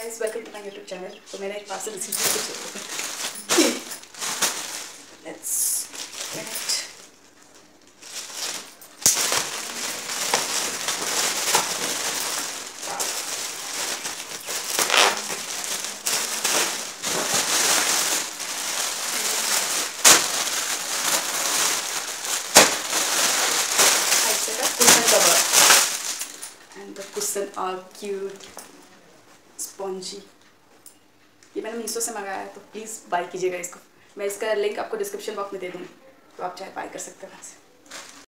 Guys, welcome to my YouTube channel. तो मैंने एक पार्सल रिसीव किया। Let's cushion cover and the cushion are cute, spongy. ये मैंने मीशो से मंगाया है, तो प्लीज़ बाय कीजिएगा इसको। मैं इसका लिंक आपको डिस्क्रिप्शन बॉक्स में दे दूँगी, तो आप चाहे बाय कर सकते हैं वहाँ से।